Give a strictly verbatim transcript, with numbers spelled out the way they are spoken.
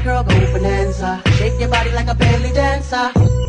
girl, go bonanza. Shake your body like a belly dancer.